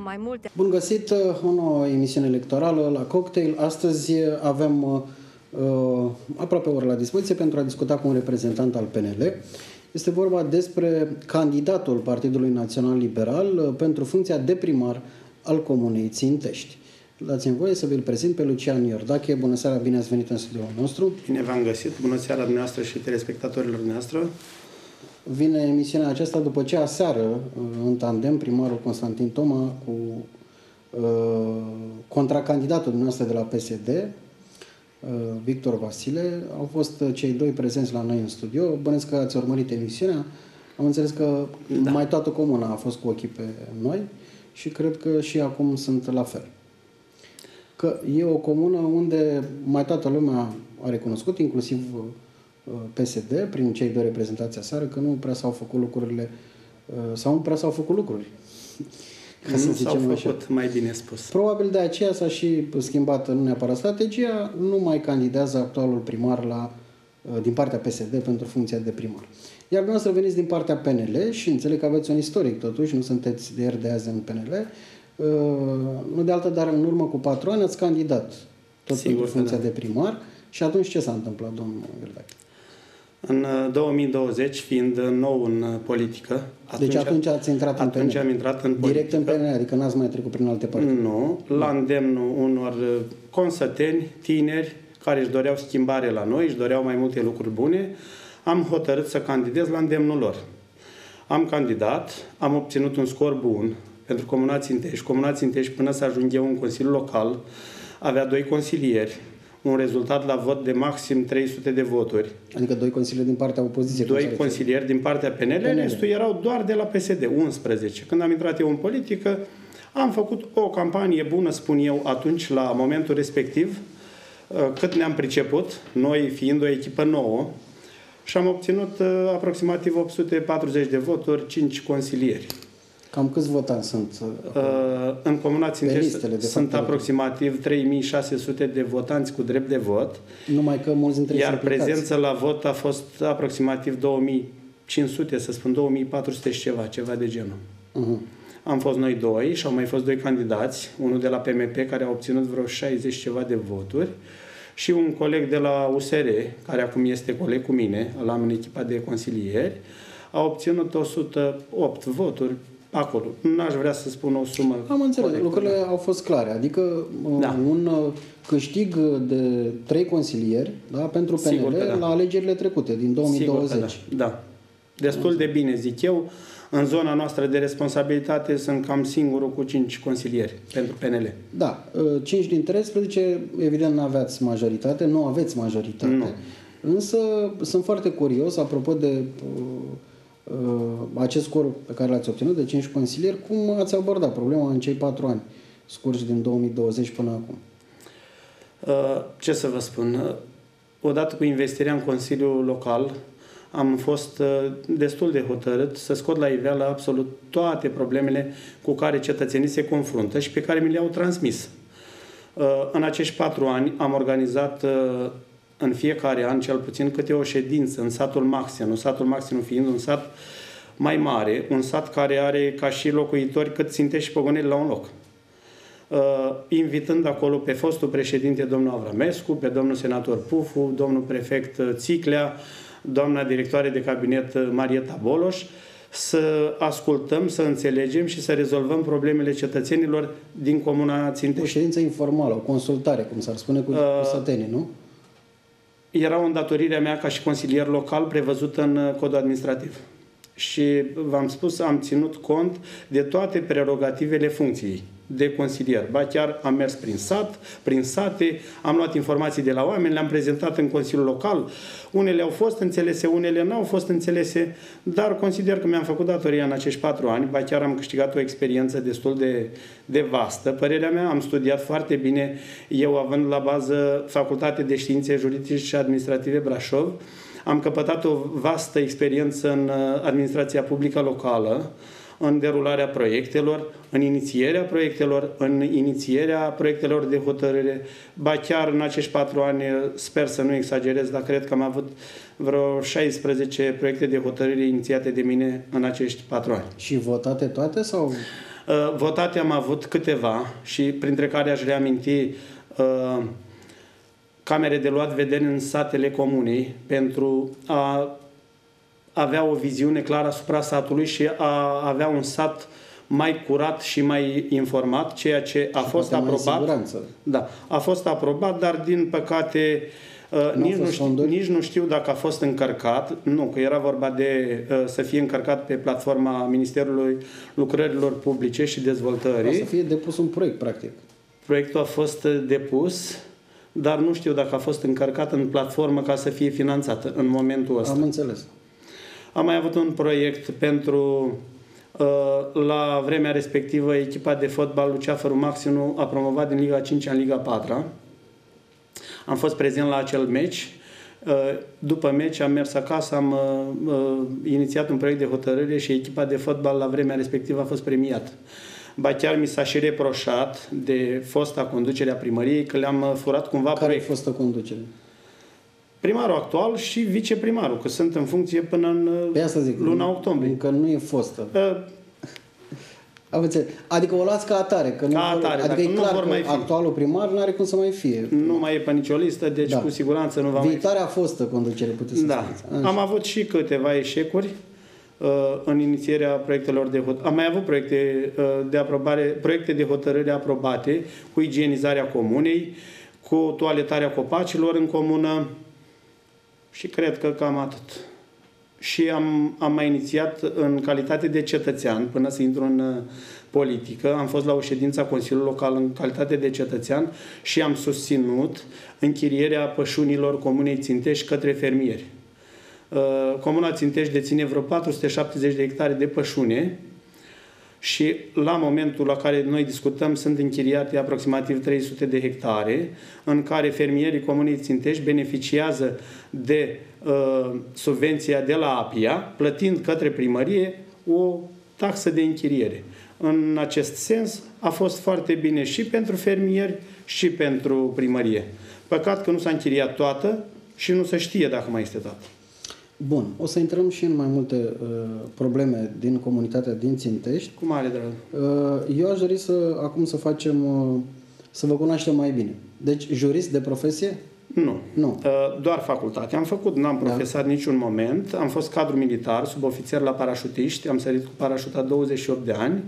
mai multe. Bun găsit, o nouă emisiune electorală la Cocktail. Astăzi avem aproape o oră la dispoziție pentru a discuta cu un reprezentant al PNL. Este vorba despre candidatul Partidului Național Liberal pentru funcția de primar al Comunei Țintești. Dați-mi voie să vi-l prezint pe Lucian Iordache. Bună seara, bine ați venit în studioul nostru. Bine v-am găsit. Bună seara dumneavoastră și telespectatorilor noastre. Vine emisiunea aceasta după ce aseară, în tandem, primarul Constantin Toma cu contracandidatul dumneavoastră de la PSD, Victor Vasile, au fost cei doi prezenți la noi în studio. Bănesc că ați urmărit emisiunea. Am înțeles că mai toată comuna a fost cu ochii pe noi și cred că și acum sunt la fel. Că e o comună unde mai toată lumea a recunoscut, inclusiv PSD, prin cei doi reprezentați aseară, că nu prea s-au făcut lucrurile sau nu prea s-au făcut lucruri. Ca să s-au făcut, mai bine spus. Probabil de aceea s-a și schimbat nu neapărat strategia, nu mai candidează actualul primar din partea PSD pentru funcția de primar. Iar dumneavoastră veniți din partea PNL și înțeleg că aveți un istoric totuși, nu sunteți de ieri de azi în PNL. Nu de altă, dar în urmă cu 4 ani ați candidat tot pentru funcția de primar. Și atunci ce s-a întâmplat, domnul Iordache? În 2020, fiind nou în politică... Deci atunci ați intrat în PNL? Atunci am intrat în direct politică. în PNL, adică n-ați mai trecut prin alte partide? Nu, la îndemnul unor consăteni, tineri, care își doreau schimbare la noi, își doreau mai multe lucruri bune, am hotărât să candidez la îndemnul lor. Am candidat, am obținut un scor bun pentru Comuna Țintești. Comuna Țintești, până să ajung eu în Consiliul Local, avea 2 consilieri, un rezultat la vot de maxim 300 de voturi. Adică 2 consilieri din partea opoziției. 2 consilieri din partea PNL, restul erau doar de la PSD, 11. Când am intrat eu în politică, am făcut o campanie bună, spun eu, atunci, la momentul respectiv, cât ne-am priceput, noi fiind o echipă nouă, și am obținut aproximativ 840 de voturi, 5 consilieri. Cam câți votanți sunt? În Comuna Țintești sunt aproximativ 3600 de votanți cu drept de vot. Numai că mulți dintre ei iar prezența la vot a fost aproximativ 2500, să spun 2400 și ceva de genul. Am fost noi 2 și au mai fost 2 candidați, unul de la PMP care a obținut vreo 60 ceva de voturi și un coleg de la USR, care acum este coleg cu mine, îl am în echipa de consilieri, a obținut 108 voturi. Acolo. N-aș vrea să spun o sumă. Am înțeles. Lucrurile au fost clare. Adică un câștig de 3 consilieri, da, pentru PNL la alegerile trecute, din 2020. Sigur, da. Destul de bine, zic eu. În zona noastră de responsabilitate sunt cam singurul cu 5 consilieri pentru PNL. Da. 5 din 13, evident, nu aveți majoritate. Nu aveți majoritate. Nu. Însă sunt foarte curios, apropo de acest scor pe care l-ați obținut de 5 consilieri, cum ați abordat problema în cei 4 ani scurși din 2020 până acum? Ce să vă spun? Odată cu investirea în Consiliul Local, am fost destul de hotărât să scot la iveală absolut toate problemele cu care cetățenii se confruntă și pe care mi le-au transmis. În acești 4 ani am organizat în fiecare an, cel puțin, câte o ședință în satul Maxenu, satul Maxenu fiind un sat mai mare, un sat care are ca și locuitori cât Țintești și Pogoneli la un loc. Invitând acolo pe fostul președinte, domnul Avramescu, pe domnul senator Pufu, domnul prefect Țiclea, doamna directoare de cabinet Marieta Boloș, să ascultăm, să înțelegem și să rezolvăm problemele cetățenilor din Comuna Țintești. O ședință informală, o consultare, cum s-ar spune, cu sătenii, nu? Era o îndatorire a mea ca și consilier local prevăzută în codul administrativ. Și v-am spus, am ținut cont de toate prerogativele funcției de consilier. Ba chiar am mers prin sat, prin sate, am luat informații de la oameni, le-am prezentat în Consiliul Local. Unele au fost înțelese, unele n-au fost înțelese, dar consider că mi-am făcut datoria în acești 4 ani. Ba chiar am câștigat o experiență destul de vastă. Părerea mea, am studiat foarte bine, eu având la bază Facultate de Științe Juridice și Administrative Brașov, am căpătat o vastă experiență în administrația publică locală, în derularea proiectelor, în inițierea proiectelor, în inițierea proiectelor de hotărâre. Ba chiar în acești 4 ani, sper să nu exagerez, dar cred că am avut vreo 16 proiecte de hotărâre inițiate de mine în acești 4 ani. Și votate toate sau? Votate am avut câteva și printre care aș reaminti camere de luat vederi în satele comunei pentru a avea o viziune clară asupra satului și a avea un sat mai curat și mai informat, ceea ce a fost aprobat. Da, a fost aprobat, dar din păcate nici nu știu dacă a fost încărcat. Nu, că era vorba de să fie încărcat pe platforma Ministerului Lucrărilor Publice și Dezvoltării. Să fie depus un proiect, practic. Proiectul a fost depus, dar nu știu dacă a fost încărcat în platformă ca să fie finanțată în momentul ăsta. Am înțeles. Am mai avut un proiect pentru, la vremea respectivă, echipa de fotbal Luceafărul Maxinu a promovat din Liga 5 în Liga 4. Am fost prezent la acel meci. După meci am mers acasă, am inițiat un proiect de hotărâre și echipa de fotbal la vremea respectivă a fost premiată. Ba chiar mi s-a și reproșat de fosta conducere a primăriei că le-am furat cumva proiect. Care e fostă conducere? Primarul actual și viceprimarul, că sunt în funcție până în luna octombrie. Încă nu e fostă. Adică o luați ca atare. Că nu adică e clar că actualul primar nu are cum să mai fie. Nu mai e pe nicio listă, deci cu siguranță nu va mai fi. Viitoarea fostă conducere, puteți să spuneți. Am avut și câteva eșecuri în inițierea proiectelor de hotărâre. Am mai avut proiecte de aprobare, proiecte de hotărâre aprobate cu igienizarea comunei, cu toaletarea copacilor în comună și cred că cam atât. Și am mai inițiat în calitate de cetățean, până să intru în politică, am fost la o ședință a Consiliului Local în calitate de cetățean și am susținut închirierea pășunilor Comunei Țintești către fermieri. Comuna Țintești deține vreo 470 de hectare de pășune și la momentul la care noi discutăm sunt închiriate aproximativ 300 de hectare în care fermierii Comunei Țintești beneficiază de subvenția de la APIA, plătind către primărie o taxă de închiriere. În acest sens a fost foarte bine și pentru fermieri și pentru primărie. Păcat că nu s-a închiriat toată și nu se știe dacă mai este toată. Bun, o să intrăm și în mai multe probleme din comunitatea din Țintești. Cu mare drag. Eu aș dori acum să facem, să vă cunoaștem mai bine. Deci, jurist de profesie? Nu. Doar facultate. Am făcut, n-am profesat niciun moment. Am fost cadru militar, subofițer la parașutiști. Am sărit cu parașuta 28 de ani.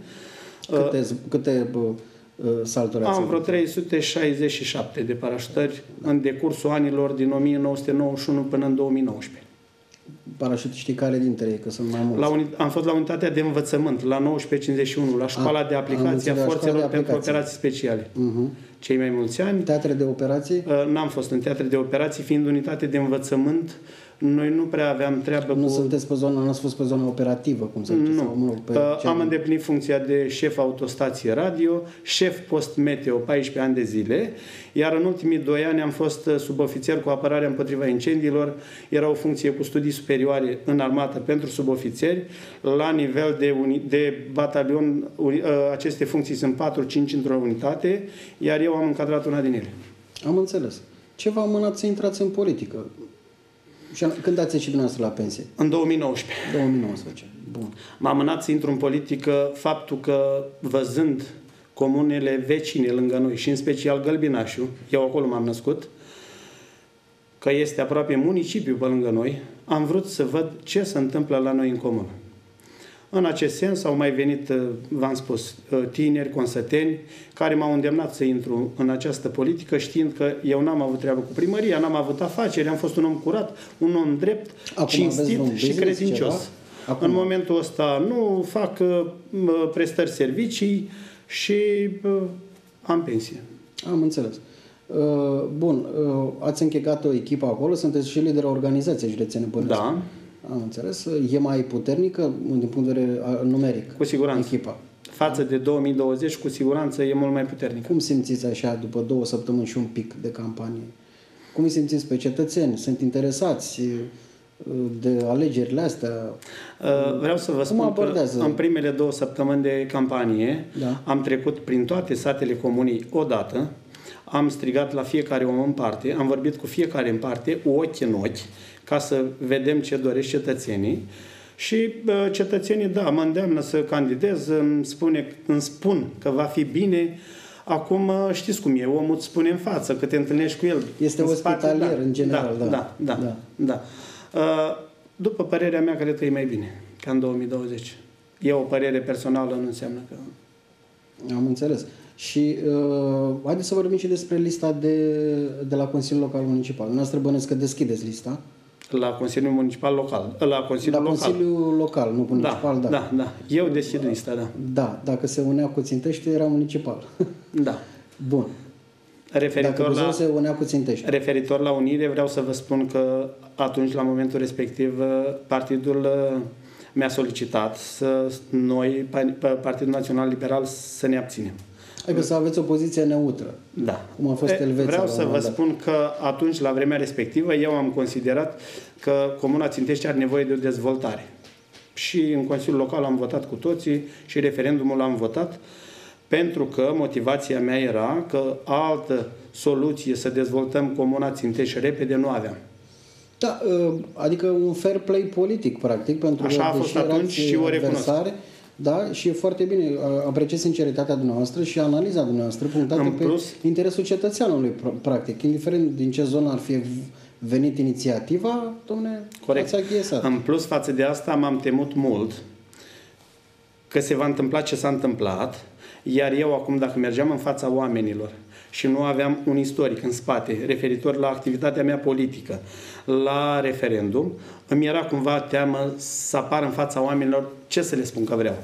Câte salturi ați? Am vreo 367 de parașutări în decursul anilor din 1991 până în 2019. Parașutiștii care dintre ei, că sunt mai mulți? Am fost la unitatea de învățământ, la 1951, la școala de aplicație a forțelor pentru operații speciale. Cei mai mulți ani. Teatre de operații? N-am fost în teatre de operații, fiind unitate de învățământ. Noi nu prea aveam treabă cu... Sunteți pe zona, n-ați fost pe zona operativă, cum să zice? Nu. Am îndeplinit funcția de șef autostație radio, șef post meteo 14 ani de zile, iar în ultimii 2 ani am fost subofițer cu apărarea împotriva incendiilor. Era o funcție cu studii superioare în armată pentru subofițeri. La nivel de batalion, aceste funcții sunt 4-5 într-o unitate, iar eu am încadrat una din ele. Am înțeles. Ce v-a mânat să intrați în politică? Și când ați ieșit dumneavoastră la pensie? În 2019. 2019. Bun. M-a mânat să intru în politică faptul că, văzând comunele vecine lângă noi și în special Gălbinașu, eu acolo m-am născut, că este aproape municipiu pe lângă noi, am vrut să văd ce se întâmplă la noi în comună. În acest sens au mai venit, v-am spus, tineri, consăteni, care m-au îndemnat să intru în această politică, știind că eu n-am avut treabă cu primăria, n-am avut afaceri, am fost un om curat, un om drept, cinstit și credincios. În momentul ăsta nu fac prestări servicii și am pensie. Am înțeles. Bun, ați închegat o echipă acolo, sunteți și liderul organizației județene Bănești. Da. Am înțeles. E mai puternică din punct de vedere numeric? Cu siguranță. Echipa. Față de 2020, cu siguranță e mult mai puternică. Cum simțiți așa, după 2 săptămâni și un pic de campanie? Cum îi simțiți pe cetățeni? Sunt interesați de alegerile astea? Vreau să vă spun că în primele 2 săptămâni de campanie am trecut prin toate satele comunei odată, am strigat la fiecare om în parte, am vorbit cu fiecare în parte, ochi în ochi, ca să vedem ce doresc cetățenii Și cetățenii, da, mă îndeamnă să candidez, îmi spun că va fi bine. Acum știți cum e, omul îți spune în față, că te întâlnești cu el. Este ospitalier în general, Da. După părerea mea, cred că e mai bine ca în 2020. E o părere personală, nu înseamnă că... Am înțeles. Și haideți să vorbim și despre lista de la Consiliul Local Municipal. Dumneavoastră bănesc că deschideți lista. La Consiliul Municipal Local. La Consiliul Local, nu municipal, da. Eu deschid lista, da. Da, dacă se unea cu Țintești, era municipal. Da. Bun. Referitor la unire, vreau să vă spun că atunci, la momentul respectiv, partidul mi-a solicitat noi, Partidul Național Liberal, să ne abținem. Adică să aveți o poziție neutră. Da. Cum a fost Elveția. Vreau să vă spun că atunci, la vremea respectivă, eu am considerat că Comuna Țintești are nevoie de o dezvoltare. Și în Consiliul Local am votat cu toții și referendumul am votat, pentru că motivația mea era că altă soluție să dezvoltăm Comuna Țintești repede nu aveam. Da, adică un fair play politic, practic, pentru așa a fost atunci și o recunosc. Da, și e foarte bine. Apreciez sinceritatea dumneavoastră și analiza dumneavoastră punctată pe interesul cetățeanului, practic. Indiferent din ce zonă ar fi venit inițiativa, dom'le, ați achiesat. În plus, față de asta, m-am temut mult că se va întâmpla ce s-a întâmplat, iar eu acum, dacă mergeam în fața oamenilor și nu aveam un istoric în spate referitor la activitatea mea politică, la referendum, îmi era cumva teamă să apar în fața oamenilor ce să le spun că vreau.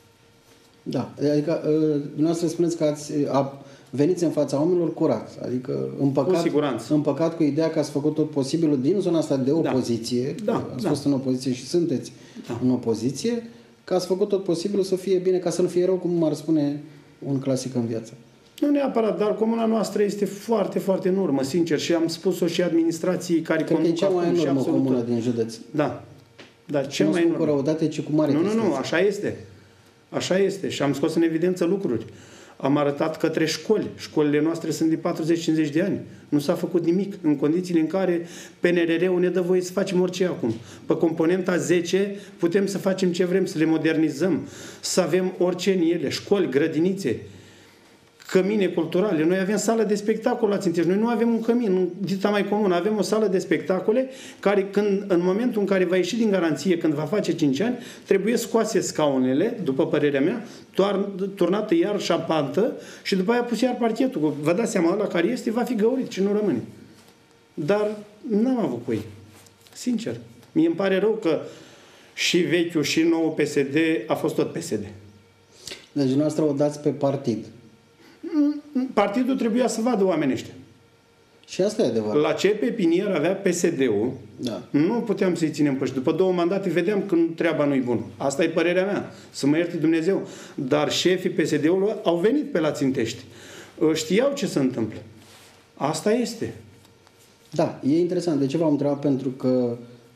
Da, adică dumneavoastră spuneți că veniți în fața oamenilor curat, adică împăcat cu ideea că ați făcut tot posibilul din zona asta de opoziție, ați fost în opoziție și sunteți în opoziție, că ați făcut tot posibilul să fie bine, ca să nu fie rău, cum ar spune un clasic în viață. Nu neapărat, dar comuna noastră este foarte, foarte în urmă, sincer, și am spus-o și administrației care conduc acum. Cred că e cea mai în urmă comună din județ. Da. Cea mai în urmă. Nu cu răutate, ci cu mare tristețe. Nu, așa este. Așa este și am scos în evidență lucruri. Am arătat către școli. Școlile noastre sunt de 40-50 de ani. Nu s-a făcut nimic în condițiile în care PNRR-ul ne dă voie să facem orice acum. Pe componenta 10 putem să facem ce vrem, să le modernizăm, să avem orice în ele, școli, grădinițe, cămine culturale. Noi avem sală de spectacol la Țintești. Noi nu avem un cămin, dita mai comun. Avem o sală de spectacole care, în momentul în care va ieși din garanție, când va face 5 ani, trebuie scoase scaunele, după părerea mea, turnată iar șapantă și după aia pus iar parchetul. Vă dați seama, ăla care este, va fi găurit și nu rămâne. Dar n-am avut cu ei. Sincer. Mie îmi pare rău că și vechiul și nou PSD a fost tot PSD. Deci dumneavoastră o dați pe partid. Partidul trebuia să vadă oamenii ăștia. Și asta e adevărat. La ce pepinier avea PSD-ul, nu puteam să-i ținem pe și după 2 mandate vedeam că treaba nu-i bună. Asta e părerea mea. Să mă ierte Dumnezeu. Dar șefii PSD-ului au venit pe la Țintești. Știau ce se întâmplă. Asta este. Da, e interesant. De ce v-am întrebat? Pentru că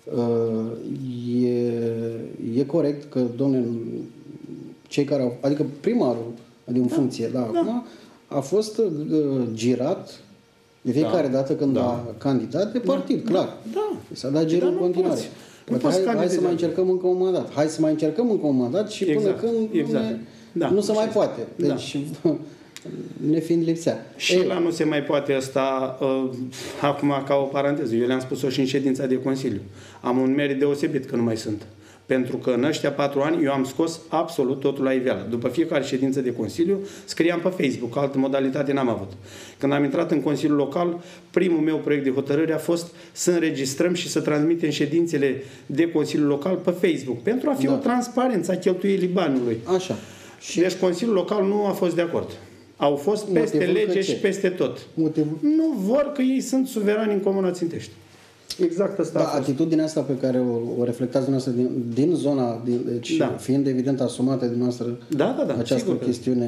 e corect că, domne, cei care au... Adică primarul din funcție, acum a fost girat de fiecare dată când a candidat de partid, clar. S-a dat girul în continuare. Hai să mai încercăm încă un mandat. Hai să mai încercăm încă un mandat și până când nu se mai poate. Deci, ne fiind lipsea. Și la nu se mai poate ăsta, acum ca o paranteză, eu le-am spus-o și în ședința de Consiliu. Am un merit deosebit că nu mai sunt. Pentru că în ăștia 4 ani eu am scos absolut totul la iveală. După fiecare ședință de Consiliu scriam pe Facebook, altă modalitate n-am avut. Când am intrat în Consiliul Local, primul meu proiect de hotărâre a fost să înregistrăm și să transmitem ședințele de Consiliul Local pe Facebook, pentru a fi o transparență a cheltuielii banului. Așa. Deci Consiliul Local nu a fost de acord. Au fost peste lege și peste tot. Nu vor că ei sunt suverani în Comuna Țintești. Exact asta. Da, atitudinea asta pe care o reflectați dumneavoastră din zona, fiind evident asumată din noastră această chestiune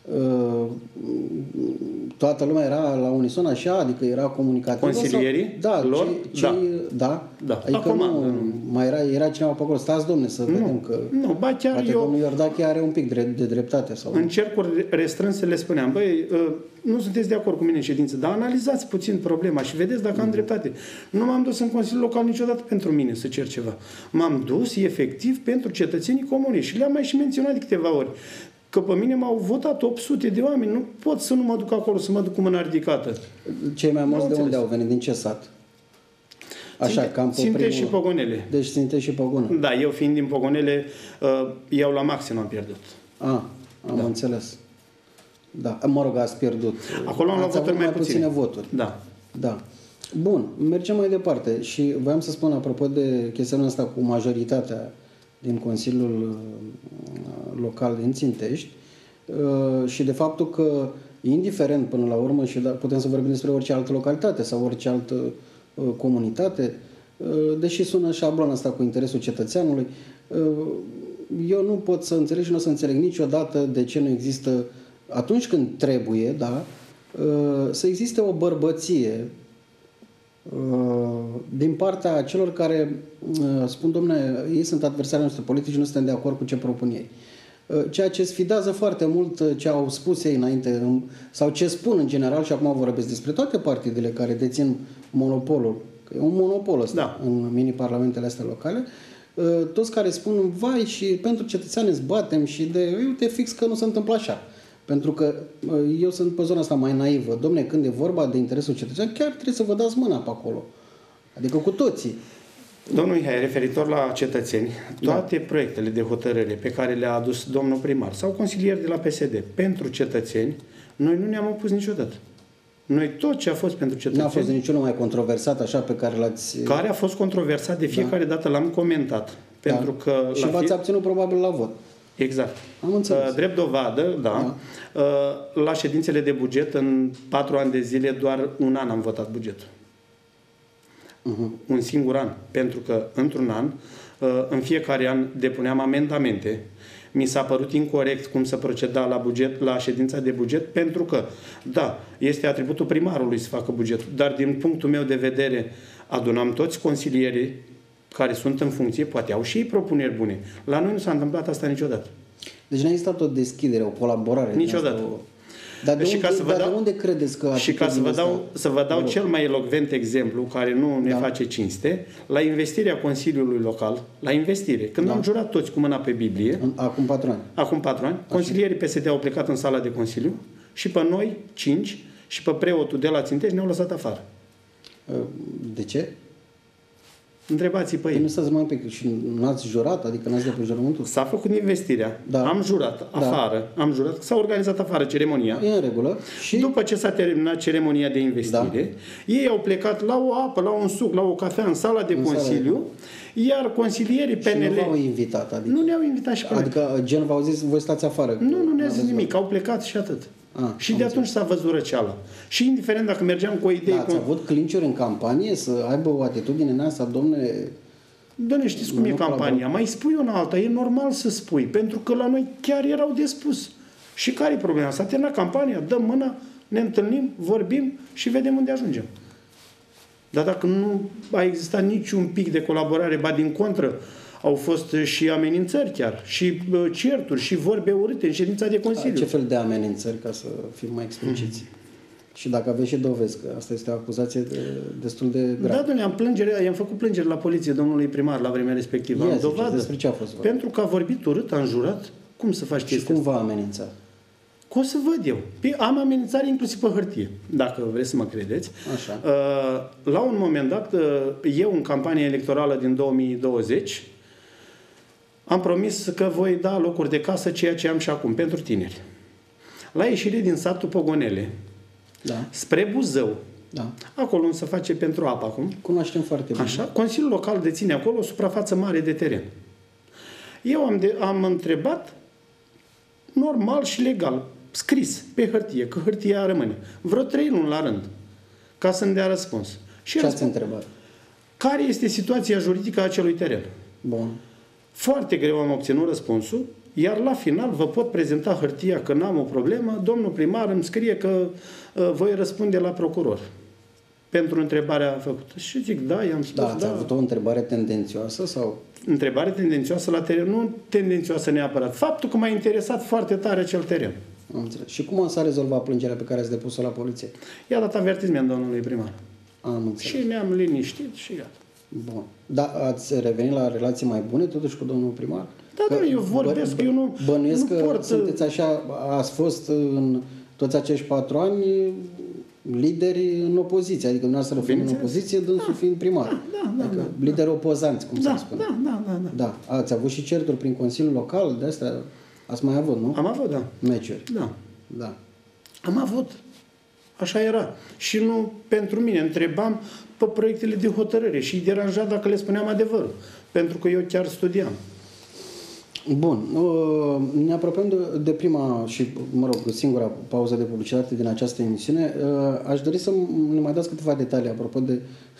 toată lumea era la unison așa, adică era comunicativă? Consilierii Sau? lor? Da. Da. Adică Acum, mai era cineva pe acolo, stați domne să vedem că ba chiar poate domnul Iordache are un pic de dreptate. Sau în cercuri restrânse le spuneam, băi, nu sunteți de acord cu mine în ședință, dar analizați puțin problema și vedeți dacă am dreptate. Nu m-am dus în Consiliul Local niciodată pentru mine să cer ceva. M-am dus efectiv pentru cetățenii comuni și le-am mai și menționat de câteva ori. Că pe mine m-au votat 800 de oameni, nu pot să nu mă duc acolo, să mă duc cu mâna ridicată. Cei mai mulți de unde au venit? Din ce sat? Așa, cam pe Ținte și Pogonele. Deci Ținte și Pogonele. Da, eu fiind din Pogonele, iau la maxim am pierdut. Am înțeles. Da, mă rog, ați pierdut. Acolo am luat voturi mai puține voturi. Da. Bun, mergem mai departe. Și voiam să spun, apropo de chestiunea asta cu majoritatea din Consiliul Local din Țintești și de faptul că, indiferent până la urmă, și putem să vorbim despre orice altă localitate sau orice altă comunitate, deși sună șablona asta cu interesul cetățeanului, eu nu pot să înțeleg și nu o să înțeleg niciodată de ce nu există, atunci când trebuie, să existe o bărbăție din partea celor care spun, domne, ei sunt adversarii noștri politici și nu suntem de acord cu ce propun ei. Ceea ce sfidează foarte mult ce au spus ei înainte sau ce spun în general, și acum vorbesc despre toate partidele care dețin monopolul, că e un monopol ăsta în mini-parlamentele astea locale, toți care spun, vai, și pentru cetățeani îți batem și uite fix că nu se întâmplă așa. Pentru că eu sunt pe zona asta mai naivă. Domne, când e vorba de interesul cetățean, chiar trebuie să vă dați mâna pe acolo. Adică cu toții. Domnul Mihai, referitor la cetățeni, toate proiectele de hotărâre pe care le-a adus domnul primar sau consilier de la PSD pentru cetățeni, noi nu ne-am opus niciodată. Noi tot ce a fost pentru cetățeni... N-a fost niciunul mai controversat așa pe care l-ați... Care a fost controversat de fiecare dată, l-am comentat. Pentru că și v-ați abținut probabil la vot. Exact. Am înțeles. Drept dovadă, la ședințele de buget, în 4 ani de zile, doar un an am votat bugetul. Un singur an. Pentru că, într-un an, în fiecare an depuneam amendamente. Mi s-a părut incorect cum să proceda la ședința de buget, pentru că, este atributul primarului să facă bugetul, dar din punctul meu de vedere adunam toți consilierii care sunt în funcție, poate au și ei propuneri bune. La noi nu s-a întâmplat asta niciodată. Deci n-a existat o deschidere, o colaborare? Niciodată. Dar de unde credeți că... Și ca să vă dau cel mai elocvent exemplu, care nu ne face cinste, la investirea Consiliului Local, când am jurat toți cu mâna pe Biblie... Acum 4 ani. Acum 4 ani. Consilierii PSD au plecat în sala de Consiliu și pe noi, 5, și pe preotul de la Țintești ne-au lăsat afară. De ce? Întrebați-i pe ei. Nu stați mai un pic. Și n-ați jurat? Adică n-ați depus jurământul? S-a făcut investirea. Am jurat afară. Am jurat. S-a organizat afară ceremonia. E în regulă. Și după ce s-a terminat ceremonia de investire, ei au plecat la o apă, la un suc, la o cafea în sala de Consiliu, iar consilierii PNL... Și nu v-au invitat? Adică... Nu ne-au invitat și pe Adică gen v-au zis, voi stați afară? Nu ne-a zis nimic. Au plecat și atât. Și de atunci s-a văzut răceala. Și indiferent dacă mergeam cu o idee... Ați avut clinciuri în campanie să aibă o atitudine în asta, domne... Doamne, știți cum e campania? Mai spui una alta, e normal să spui, pentru că la noi chiar erau de spus. Și care e problema? S-a terminat campania, dăm mâna, ne întâlnim, vorbim și vedem unde ajungem. Dar dacă nu a existat niciun pic de colaborare, ba din contră, au fost și amenințări chiar, și certuri, și vorbe urâte în ședința de Consiliu. Ce fel de amenințări, ca să fim mai expliciți? Și dacă aveți și dovezi, că asta este o acuzație destul de gravă. Da, domnule, i-am făcut plângere la poliție domnului primar la vremea respectivă. Am dovadă. Despre ce a fost? Pentru că a vorbit urât, a înjurat. Cum să faci chestia? Și cum v-a amenințat? Că o să văd eu. Am amenințare inclusiv pe hârtie, dacă vreți să mă credeți. Așa. La un moment dat, eu în campania electorală din 2020 am promis că voi da locuri de casă, ceea ce am și acum, pentru tineri. La ieșire din satul Pogonele, spre Buzău, acolo unde se face pentru apă acum. Cunoaștem foarte bine. Așa, Consiliul Local deține acolo o suprafață mare de teren. Eu am întrebat normal și legal, scris pe hârtie, că hârtia rămâne, vreo 3 luni la rând, ca să-mi dea răspuns. Și ce ați întrebat? Care este situația juridică a acelui teren? Bun. Foarte greu am obținut răspunsul Iar la final vă pot prezenta hârtia că n-am o problemă, domnul primar îmi scrie că voi răspunde la procuror pentru întrebarea făcută. Și zic, da, i-am spus, Da, ați avut o întrebare tendențioasă sau... Întrebare tendențioasă la teren, nu tendențioasă neapărat. Faptul că m-a interesat foarte tare acel teren. Am înțeles. Și cum s-a rezolvat plângerea pe care ați depus-o la poliție? I-a dat avertisment domnului primar. Am înțeles. Și ne-am liniștit și gata. Bun. Da, ați revenit la relații mai bune totuși cu domnul primar? Da, eu vorbesc, eu nu... Bănuiesc nu că port... sunteți așa, ați fost în toți acești 4 ani lideri în opoziție, adică dumneavoastră fiind în opoziție, dânsul fiind primar. Adică lideri opozanți, cum se spune. Da. Ați avut și certuri prin Consiliul Local, de astea ați mai avut, nu? Am avut, da. Meciuri. Da. Am avut. Așa era. Și nu pentru mine. Întrebam pe proiectele de hotărâre și îi deranja dacă le spuneam adevărul. Pentru că eu chiar studiam. Bun. Ne apropiem de prima și, mă rog, singura pauză de publicitate din această emisiune. Aș dori să ne mai dați câteva detalii apropo de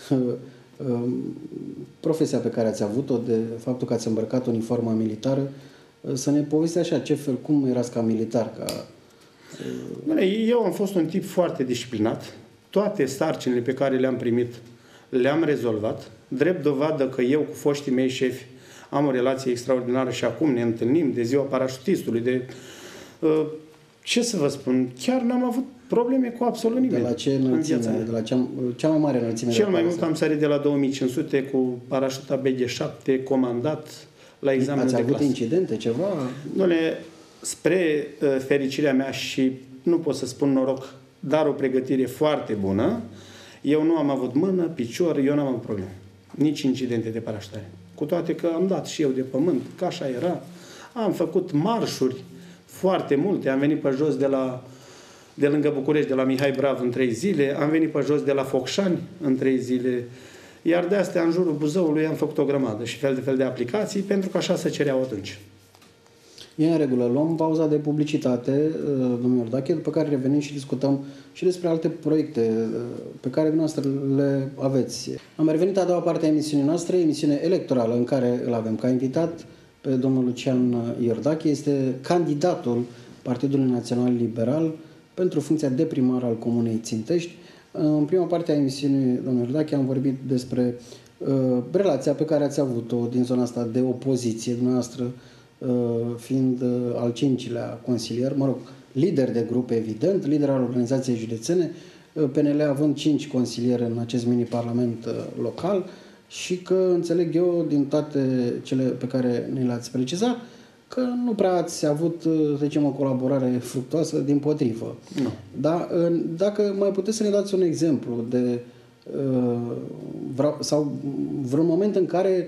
profesia pe care ați avut-o, de faptul că ați îmbrăcat uniforma militară. Să ne povestiți așa, ce fel, cum erați ca militar, Eu am fost un tip foarte disciplinat. Toate sarcinile pe care le-am primit le-am rezolvat. Drept dovadă că eu cu foștii mei șefi am o relație extraordinară și acum ne întâlnim de ziua parașutistului, ce să vă spun, chiar n-am avut probleme cu absolut nimeni. De la ce înălțime? De la cea mai mare înălțime? Cel mai mult am sărit de la 2500 cu parașuta BG7, comandat la examenul de clasă. Ați avut incidente, ceva? Spre fericirea mea și nu pot să spun noroc, dar o pregătire foarte bună, eu nu am avut mână, picior, eu n-am avut probleme. Nici incidente de parașutare. Cu toate că am dat și eu de pământ, că așa era. Am făcut marșuri foarte multe. Am venit pe jos de lângă București, de la Mihai Brav în 3 zile. Am venit pe jos de la Focșani în 3 zile. Iar de astea, în jurul Buzăului, am făcut o grămadă și fel de aplicații, pentru că așa se cereau atunci. E în regulă. Luăm pauza de publicitate, domnul Iordache, după care revenim și discutăm și despre alte proiecte pe care dumneavoastră le aveți. Am revenit a doua parte a emisiunii noastre, emisiune electorală, în care îl avem ca invitat pe domnul Lucian Iordache. Este candidatul Partidului Național Liberal pentru funcția de primar al Comunei Țintești. În prima parte a emisiunii, domnul Iordache, am vorbit despre relația pe care ați avut-o din zona asta de opoziție, dumneavoastră fiind al 5-lea consilier, mă rog, lider de grup, evident, lider al organizației județene, PNL având 5 consilieri în acest mini-parlament local și că, înțeleg eu, din toate cele pe care ne le-ați precizat, că nu prea ați avut, să zicem, o colaborare fructuoasă, dimpotrivă. Nu. Da? Dacă mai puteți să ne dați un exemplu de sau vreun moment în care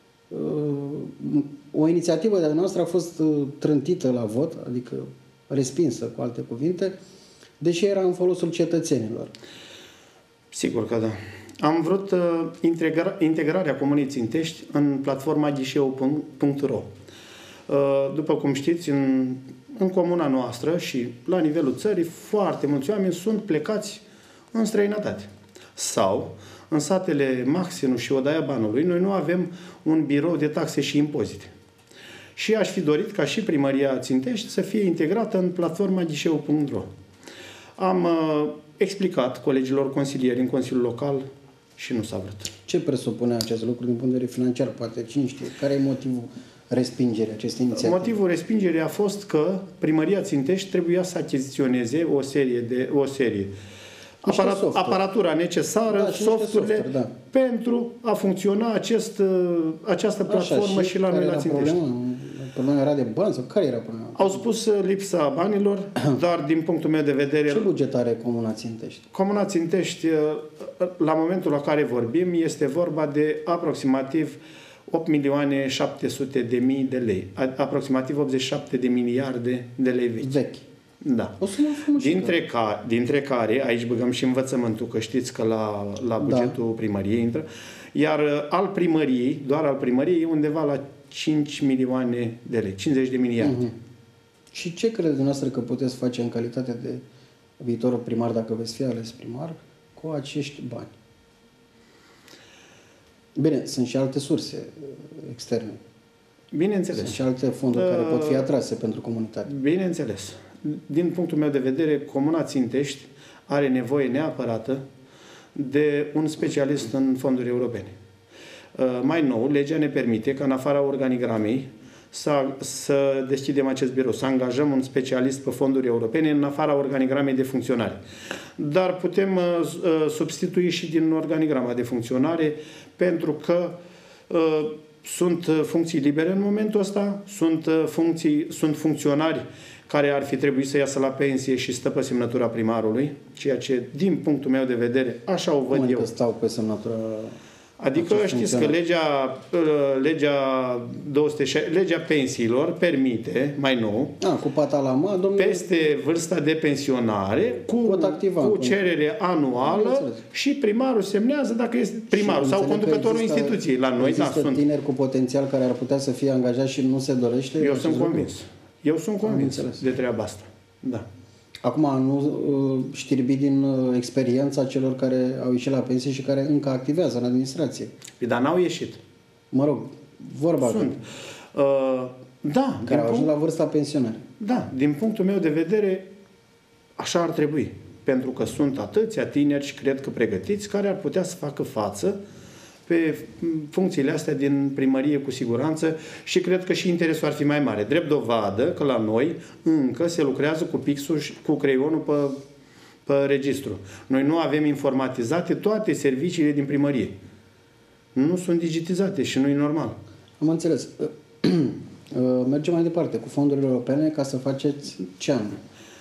o inițiativă de-a noastră a fost trântită la vot, adică respinsă, cu alte cuvinte, deși era în folosul cetățenilor. Sigur că da. Am vrut integrarea Comunei Țintești în platforma ghișeu.ro. După cum știți, în comuna noastră și la nivelul țării, foarte mulți oameni sunt plecați în străinătate. Sau în satele Maxinu și Odaia Banului, noi nu avem un birou de taxe și impozite. Și aș fi dorit ca și Primăria Țintești să fie integrată în platforma ghișeu.ro. Am explicat colegilor consilieri în Consiliul Local și nu s-a vrut. Ce presupune acest lucru din punct de vedere financiar? Poate cine știe? Care e motivul respingerii acestei inițiative? Motivul respingerii a fost că Primăria Țintești trebuia să achiziționeze o serie aparatura necesară, softurile, pentru a funcționa această platformă și la noi la Țintești. Problema era de bani sau care era problema? Au spus lipsa banilor, dar din punctul meu de vedere... Ce buget are Comuna Țintești? Comuna Țintești, la momentul la care vorbim, este vorba de aproximativ 8.700.000 de lei. Aproximativ 87 de miliarde de lei vechi. Da. Dintre care, aici băgăm și învățământul, că știți că la bugetul primăriei intră, iar al primăriei, doar al primăriei, e undeva la 5 milioane de lei, 50 de miliarde. Și ce credeți dumneavoastră că puteți face în calitate de viitorul primar, dacă veți fi ales primar, cu acești bani? Bine, sunt și alte surse externe. Bineînțeles. Sunt și alte fonduri care pot fi atrase pentru comunitate. Bineînțeles. Din punctul meu de vedere, Comuna Țintești are nevoie neapărată de un specialist în fonduri europene. Mai nou, legea ne permite ca în afara organigramei să deschidem acest birou, să angajăm un specialist pe fonduri europene în afara organigramei de funcționare. Dar putem substitui și din organigrama de funcționare, pentru că sunt funcții libere în momentul ăsta, sunt funcționari care ar fi trebuit să iasă la pensie și stă pe semnătura primarului, ceea ce, din punctul meu de vedere, așa o văd eu. Că stau pe semnătura... Adică știți că legea pensiilor permite, mai nou, cu patalama, domnule, peste vârsta de pensionare, cu cerere anuală și primarul semnează dacă este primarul sau conducătorul instituției. La noi, sunt tineri cu potențial care ar putea să fie angajați și nu se dorește? Eu sunt convins de treaba asta. Da. Acum, nu știrbi din experiența celor care au ieșit la pensie și care încă activează în administrație. Dar n-au ieșit. Mă rog, vorba sunt. Da. Care au ajuns la vârsta pensionării. Da, din punctul meu de vedere, așa ar trebui. Pentru că sunt atâția tineri și cred că pregătiți care ar putea să facă față pe funcțiile astea din primărie cu siguranță și cred că și interesul ar fi mai mare. Drept dovadă că la noi încă se lucrează cu pixul și cu creionul pe registru. Noi nu avem informatizate toate serviciile din primărie. Nu sunt digitizate și nu e normal. Am înțeles. Mergem mai departe cu fondurile europene ca să faceți ce an?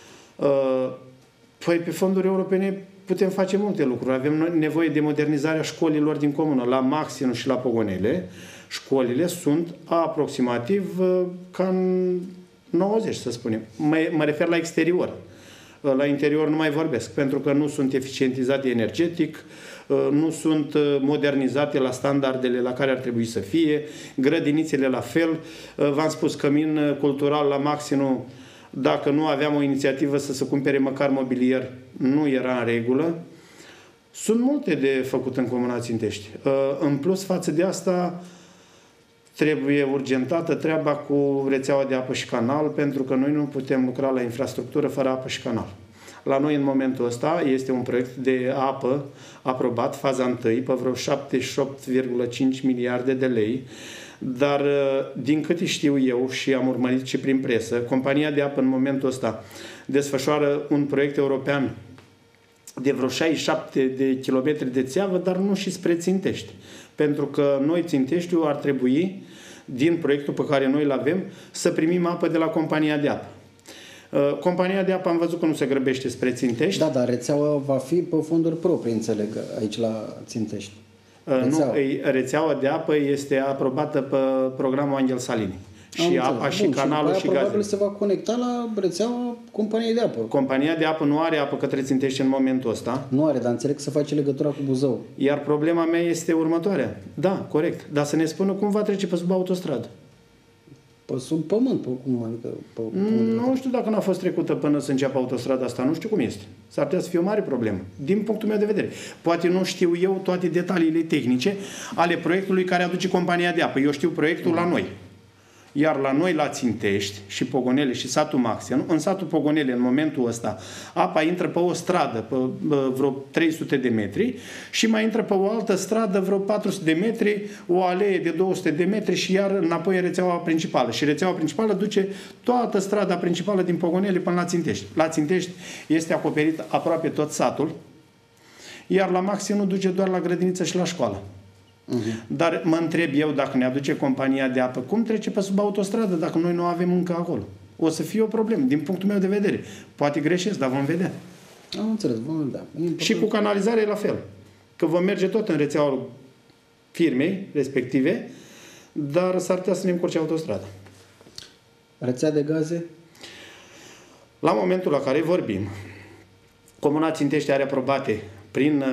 Păi pe fonduri europene putem face multe lucruri. Avem nevoie de modernizarea școlilor din comună. La Maxinu și la Pogonele, școlile sunt aproximativ ca în 90, să spunem. Mă refer la exterior. La interior nu mai vorbesc, pentru că nu sunt eficientizate energetic, nu sunt modernizate la standardele la care ar trebui să fie, grădinițele la fel. V-am spus, cămin cultural la Maxinu, dacă nu aveam o inițiativă să se cumpere măcar mobilier, nu era în regulă. Sunt multe de făcut în Comuna Țintești. În plus, față de asta, trebuie urgentată treaba cu rețeaua de apă și canal, pentru că noi nu putem lucra la infrastructură fără apă și canal. La noi, în momentul ăsta, este un proiect de apă aprobat, faza 1, pe vreo 78,5 miliarde de lei, dar din câte știu eu și am urmărit și prin presă, compania de apă în momentul ăsta desfășoară un proiect european de vreo 67 de kilometri de țeavă, dar nu și spre Țintești. Pentru că noi, Ținteștiul, ar trebui, din proiectul pe care noi îl avem, să primim apă de la compania de apă. Compania de apă am văzut că nu se grăbește spre Țintești. Da, dar rețeaua va fi pe fonduri proprii, înțeleg, aici la Țintești. Rețeaua de apă este aprobată pe programul Angel Salini. Și apa și canalul și gazele. Probabil se va conecta la rețeaua companiei de apă. Compania de apă nu are apă către Țintești în momentul ăsta. Nu are, dar înțeleg că se face legătura cu Buzău. Iar problema mea este următoarea. Da, corect. Dar să ne spună cum va trece pe sub autostradă. Pe sub pământ, cum adică? Nu știu dacă n-a fost trecută până să înceapă autostrada asta. Nu știu cum este. S-ar putea să fie o mare problemă. Din punctul meu de vedere. Poate nu știu eu toate detaliile tehnice ale proiectului care aduce compania de apă. Eu știu proiectul la noi. Iar la noi, la Țintești și Pogonele și satul Maxenu, în satul Pogonele, în momentul ăsta, apa intră pe o stradă, pe vreo 300 de metri și mai intră pe o altă stradă, vreo 400 de metri, o alee de 200 de metri și iar înapoi în rețeaua principală. Și rețeaua principală duce toată strada principală din Pogonele până la Țintești. La Țintești este acoperit aproape tot satul, iar la Maxenu duce doar la grădiniță și la școală. Dar mă întreb eu, dacă ne aduce compania de apă, cum trece pe sub autostradă dacă noi nu avem încă acolo? O să fie o problemă, din punctul meu de vedere. Poate greșesc, dar vom vedea. Am înțeles, vom vedea. Și cu canalizare la fel. Că vom merge tot în rețeaua firmei respective, dar s-ar putea să ne încurce autostrada. Rețea de gaze? La momentul la care vorbim, Comuna Țintești are aprobate prin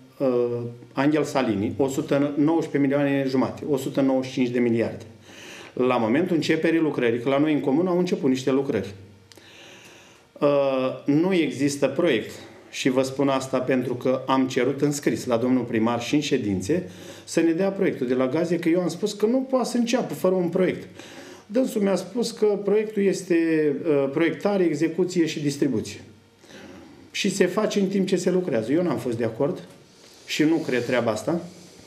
Angel Salini, 119 milioane jumate, 195 de miliarde. La momentul începerii lucrării, că la noi în comună au început niște lucrări. Nu există proiect și vă spun asta pentru că am cerut în scris la domnul primar și în ședințe să ne dea proiectul de la gaze, că eu am spus că nu poate să înceapă fără un proiect. Dânsul mi-a spus că proiectul este proiectare, execuție și distribuție. Și se face în timp ce se lucrează. Eu n-am fost de acord și nu cred treaba asta.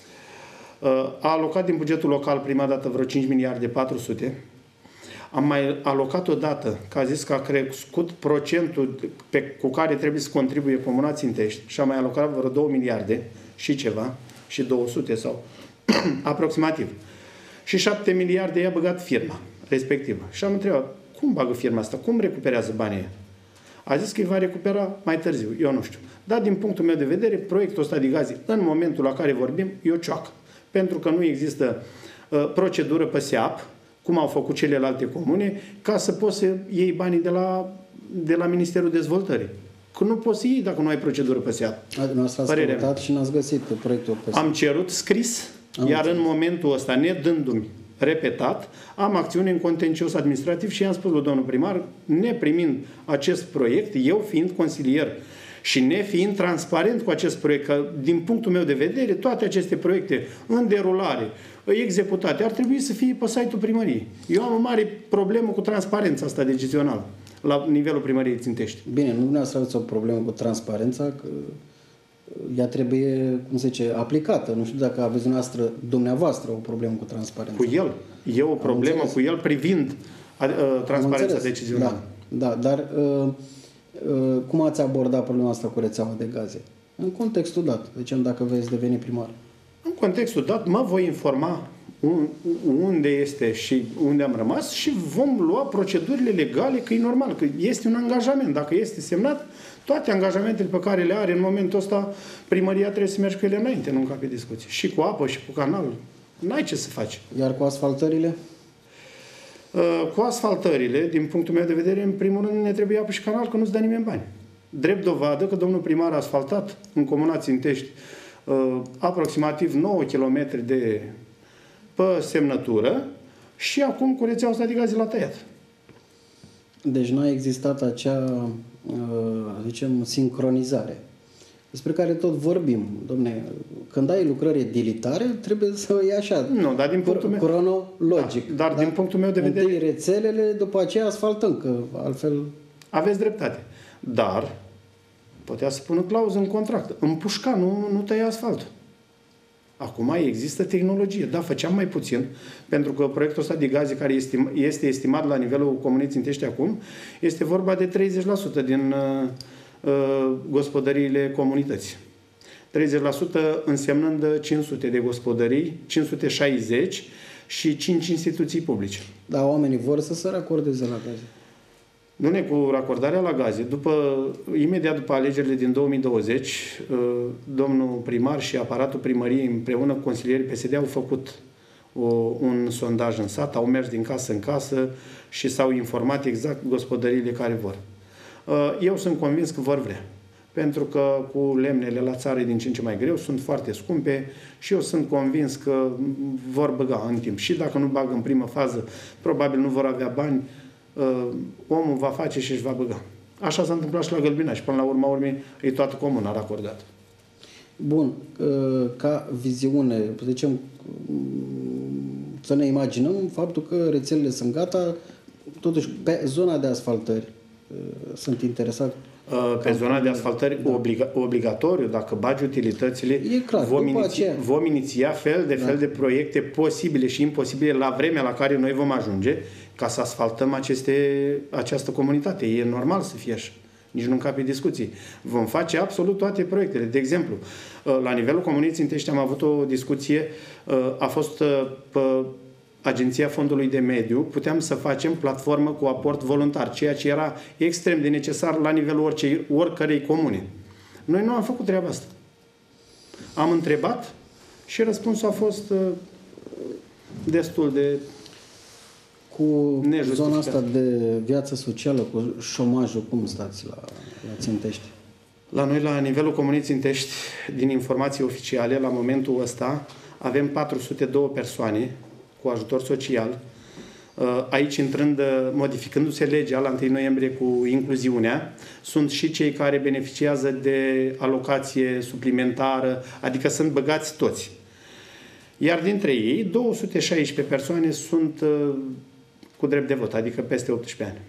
A alocat din bugetul local prima dată vreo 5 miliarde 400. Am mai alocat o dată, că a zis că a crescut procentul cu care trebuie să contribuie Comuna Țintești și am mai alocat vreo 2 miliarde și ceva, și 200 sau aproximativ. Și 7 miliarde i-a băgat firma respectivă. Și am întrebat, cum bagă firma asta? Cum recuperează banii? A zis că îi va recupera mai târziu. Eu nu știu. Dar din punctul meu de vedere, proiectul ăsta de gaze, în momentul la care vorbim, e o cioacă. Pentru că nu există procedură pe SEAP, cum au făcut celelalte comune, ca să poți să iei banii de la Ministerul Dezvoltării. Că nu poți să iei dacă nu ai procedură pe SEAP. Dumneavoastră ați căutat și n-ați găsit proiectul pe SEAP. Am cerut scris, iar în momentul ăsta, nedându-mi repetat, am acțiune în contencios administrativ și i-am spus lui domnul primar, neprimind acest proiect, eu fiind consilier și nefiind transparent cu acest proiect, că din punctul meu de vedere, toate aceste proiecte în derulare, executate, ar trebui să fie pe site-ul primăriei. Eu am o mare problemă cu transparența asta decizională la nivelul primăriei Țintești. Bine, nu dumneavoastră aveți o problemă cu transparența, că ea trebuie, cum se zice, aplicată. Nu știu dacă aveți dumneavoastră o problemă cu transparența. Cu el. E o problemă cu el privind transparența decizională. Da, dar cum ați abordat problema asta cu rețeaua de gaze? În contextul dat. Deci, dacă veți deveni primar. În contextul dat, mă voi informa unde este și unde am rămas și vom lua procedurile legale, că e normal, că este un angajament. Dacă este semnat, toate angajamentele pe care le are în momentul ăsta, primăria trebuie să mergi cu ele înainte, nu încape discuții. Și cu apă, și cu canal. N-ai ce să faci. Iar cu asfaltările? Cu asfaltările, din punctul meu de vedere, în primul rând ne trebuie apă și canal, că nu-ți dă nimeni bani. Drept dovadă că domnul primar a asfaltat în Comuna Țintești aproximativ 9 km de pe semnătură și acum cu rețeaua asta de gaze l-a tăiat. Deci nu a existat acea, zicem, sincronizare despre care tot vorbim. Dom'le, când ai lucrări edilitare, trebuie să o iei așa, nu, dar din punctul meu, cronologic. Dar din punctul meu de vedere... Întâi rețelele, după aceea asfaltăm, că altfel... Aveți dreptate. Dar putea să pună clauză în contract. Împușca, nu tăia asfaltul. Acum există tehnologie. Da, făceam mai puțin, pentru că proiectul ăsta de gaze care este estimat la nivelul Comunei Țintești acum, este vorba de 30% din gospodăriile comunității. 30% însemnând 500 de gospodării, 560 și 5 instituții publice. Dar oamenii vor să se racordeze la gaze. Nu, cu racordarea la gaze, imediat după alegerile din 2020, domnul primar și aparatul primăriei împreună cu consilierii PSD au făcut un sondaj în sat, au mers din casă în casă și s-au informat exact gospodăriile care vor. Eu sunt convins că vor vrea. Pentru că cu lemnele la țară e din ce în ce mai greu, sunt foarte scumpe și eu sunt convins că vor băga în timp. Și dacă nu bagă în primă fază, probabil nu vor avea bani, omul va face și își va băga. Așa s-a întâmplat și la Gălbina și până la urma urmei e toată comuna racordat. Bun, ca viziune, zicem, să ne imaginăm faptul că rețelele sunt gata, totuși pe zona de asfaltări sunt interesat. Pe zona de asfaltări obligatoriu, dacă bagi utilitățile, e clar, vom iniția fel de proiecte posibile și imposibile la vremea la care noi vom ajunge ca să asfaltăm această comunitate. E normal să fie așa. Nici nu încape discuții. Vom face absolut toate proiectele. De exemplu, la nivelul Comunei Țintești am avut o discuție, a fost pe Agenția Fondului de Mediu, puteam să facem platformă cu aport voluntar, ceea ce era extrem de necesar la nivelul oricărei comune. Noi nu am făcut treaba asta. Am întrebat și răspunsul a fost destul de cu zona asta de viață socială, cu șomajul, cum stați la Țintești? La noi, la nivelul Comunei Țintești, din informații oficiale, la momentul ăsta, avem 402 persoane cu ajutor social. Aici, intrând, modificându-se legea la 1 noiembrie cu incluziunea, sunt și cei care beneficiază de alocație suplimentară, adică sunt băgați toți. Iar dintre ei, 216 persoane sunt cu drept de vot, adică peste 18 ani.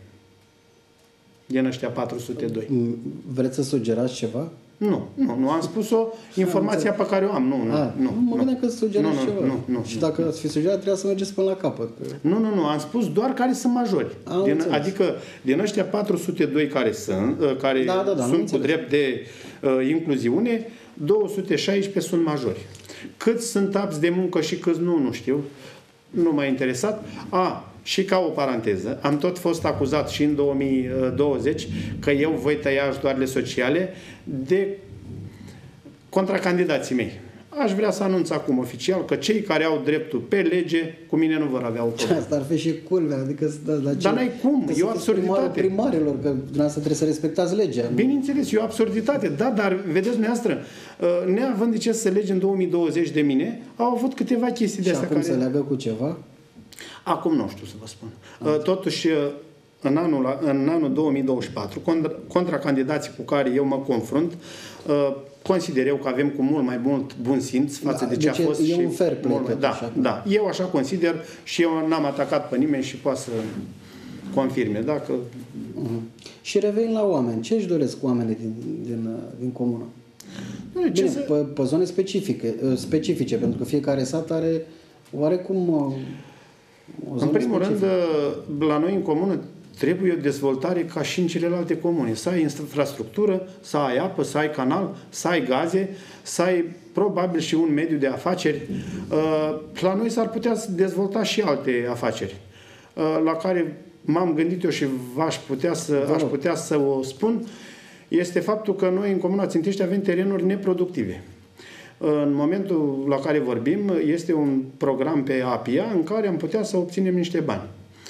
Din ăștia 402. Vreți să sugerați ceva? Nu. Am spus-o informația pe care o am. Nu. Mă gândeam că sugerați ceva. Nu. Și dacă ați fi sugerat, trebuia să mergeți până la capăt. Nu. Am spus doar care sunt majori. Adică din ăștia 402 care sunt cu drept de incluziune, 216 sunt majori. Câți sunt apți de muncă și câți nu știu. Nu m-a interesat. Și ca o paranteză, am tot fost acuzat și în 2020 că eu voi tăia ajutoarele sociale de contracandidații mei. Aș vrea să anunț acum oficial că cei care au dreptul pe lege, cu mine nu vor avea o problemă. Asta ar fi și culmea, adică... Dar n-ai cum, e o absurditate. Primarilor, că dumneavoastră trebuie să respectați legea. Bineînțeles, e o absurditate, dar vedeți dumneavoastră, neavând de ce să lege în 2020 de mine, au avut câteva chestii de astea care... se leagă cu ceva? Acum nu știu să vă spun. Totuși, în anul 2024, contracandidații cu care eu mă confrunt, consider eu că avem cu mult mai mult bun simț față de ce a fost. E un fair play. Da, eu așa consider și eu n-am atacat pe nimeni și poate să confirme. Dacă... Și revin la oameni. Ce își doresc oamenii din comună? Bine, pe zone specifice, pentru că fiecare sat are oarecum... În primul rând, la noi în comună trebuie o dezvoltare ca și în celelalte comune. Să ai infrastructură, să ai apă, să ai canal, să ai gaze, să ai probabil și un mediu de afaceri. La noi s-ar putea dezvolta și alte afaceri, la care m-am gândit eu și aș putea să o spun, este faptul că noi în Comuna Țintești avem terenuri neproductive. În momentul la care vorbim, este un program pe APIA în care am putea să obținem niște bani.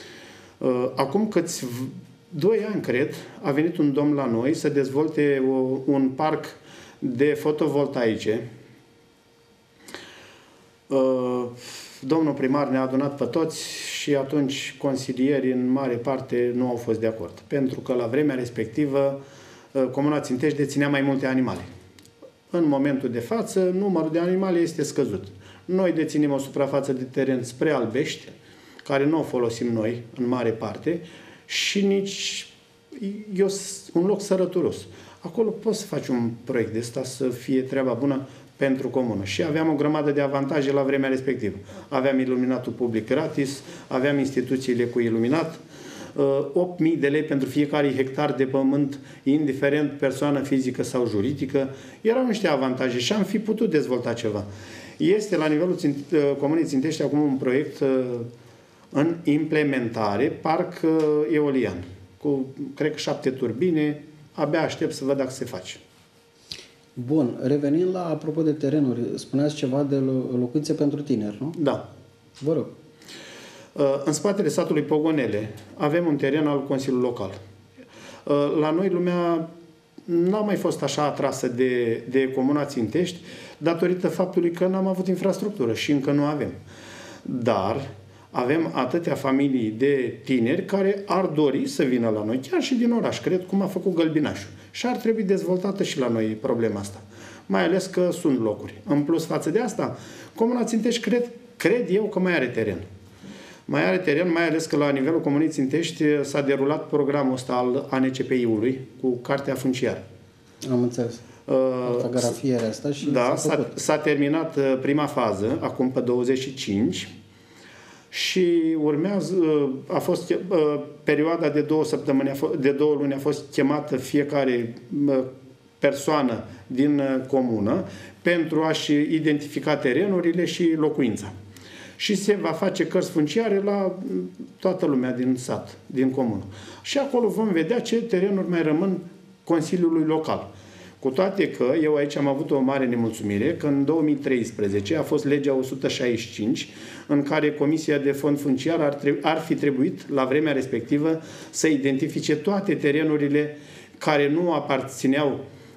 Acum 2 ani, cred, a venit un domn la noi să dezvolte un parc de fotovoltaice. Domnul primar ne-a adunat pe toți și atunci consilierii în mare parte nu au fost de acord. Pentru că la vremea respectivă Comuna Țintești deținea mai multe animale. În momentul de față, numărul de animale este scăzut. Noi deținem o suprafață de teren spre Albești, care nu o folosim noi, în mare parte, și nici un loc sărăturos. Acolo poți să faci un proiect de ăsta să fie treaba bună pentru comună. Și aveam o grămadă de avantaje la vremea respectivă. Aveam iluminatul public gratis, aveam instituțiile cu iluminat, 8.000 de lei pentru fiecare hectar de pământ, indiferent persoană fizică sau juridică. Erau niște avantaje și am fi putut dezvolta ceva. Este la nivelul Comunei Țintești acum un proiect în implementare, parc eolian, cu, cred că 7 turbine, abia aștept să văd dacă se face. Bun, revenind la, apropo de terenuri, spuneați ceva de locuințe pentru tineri, nu? Da. Vă rog. În spatele satului Pogonele avem un teren al Consiliului Local. La noi lumea n-a mai fost așa atrasă de Comuna Țintești datorită faptului că n-am avut infrastructură și încă nu avem. Dar avem atâtea familii de tineri care ar dori să vină la noi, chiar și din oraș, cred, cum a făcut Gălbinașul. Și ar trebui dezvoltată și la noi problema asta. Mai ales că sunt locuri. În plus față de asta, Comuna Țintești cred eu că mai are teren. Mai are teren, mai ales că la nivelul Comunei Țintești s-a derulat programul ăsta al ANCPI-ului cu cartea funciară. Am înțeles. Fotografierea asta și s-a terminat prima fază, acum pe 25, și urmează, a fost perioada de 2 săptămâni, de 2 luni a fost chemată fiecare persoană din comună pentru a-și identifica terenurile și locuința. Și se va face cărți funciare la toată lumea din sat, din comună. Și acolo vom vedea ce terenuri mai rămân Consiliului Local. Cu toate că eu aici am avut o mare nemulțumire, că în 2013 a fost legea 165, în care Comisia de Fond Funciar ar fi trebuit, la vremea respectivă, să identifice toate terenurile care nu aparțineau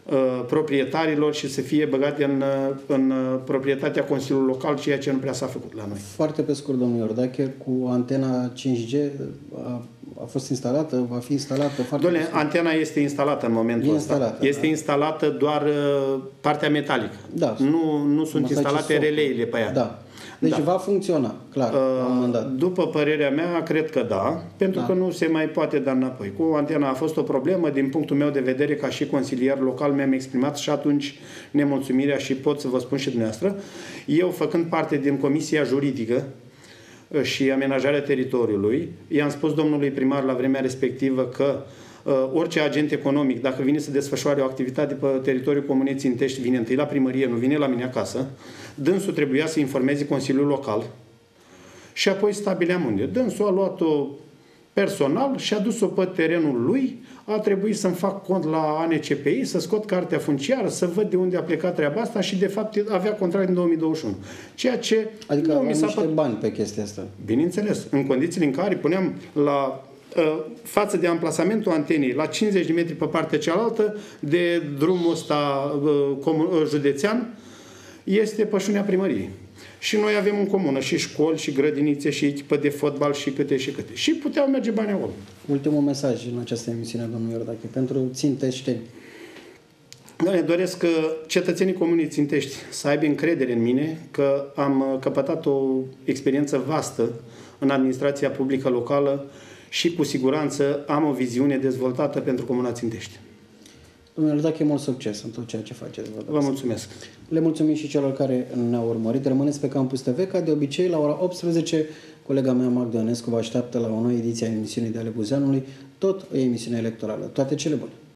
proprietarilor și să fie băgate în proprietatea Consiliului Local, ceea ce nu prea s-a făcut la noi. Foarte pe scurt, domnul Iordache, cu antena 5G a fost instalată, va fi instalată foarte Doamne, antena este instalată în momentul ăsta. Este instalată doar partea metalică. Da. Nu sunt instalate releile pe ea. Da. Deci va funcționa, clar, la un moment dat. După părerea mea, cred că da, pentru că nu se mai poate da înapoi. Cu antena a fost o problemă, din punctul meu de vedere, ca și consilier local, mi-am exprimat și atunci nemulțumirea și pot să vă spun și dumneavoastră. Eu, făcând parte din Comisia Juridică și Amenajarea Teritoriului, i-am spus domnului primar la vremea respectivă că orice agent economic, dacă vine să desfășoare o activitate pe teritoriul Comunei Țintești, vine întâi la primărie, nu vine la mine acasă, dânsul trebuia să informeze Consiliul Local și apoi stabileam unde. Dânsul a luat-o personal și a dus-o pe terenul lui, a trebuit să-mi fac cont la ANCPI, să scot cartea funciară, să văd de unde a plecat treaba asta și de fapt avea contract în 2021. Ceea ce adică nu mi s-a niște bani pe chestia asta. Bineînțeles, în condițiile în care puneam la față de amplasamentul antenei la 50 de metri pe partea cealaltă de drumul ăsta județean, este pășunea primăriei. Și noi avem în comună și școli, și grădinițe, și echipă de fotbal, și câte și câte. Și puteau merge bani acolo. Ultimul mesaj în această emisiune, domnul Iordache, pentru ținteșteni. Ne doresc cetățenii Comunei Țintești să aibă încredere în mine, că am căpătat o experiență vastă în administrația publică locală și cu siguranță am o viziune dezvoltată pentru Comuna Țintești. Domnule Iordache, mult succes în tot ceea ce faceți. Vă mulțumesc. Le mulțumim și celor care ne-au urmărit. Rămâneți pe Campus TV, ca de obicei, la ora 18. Colega mea, Magda Ionescu, vă așteaptă la o nouă ediție a emisiunii de Ale Buzeanului, tot o emisiune electorală. Toate cele bune!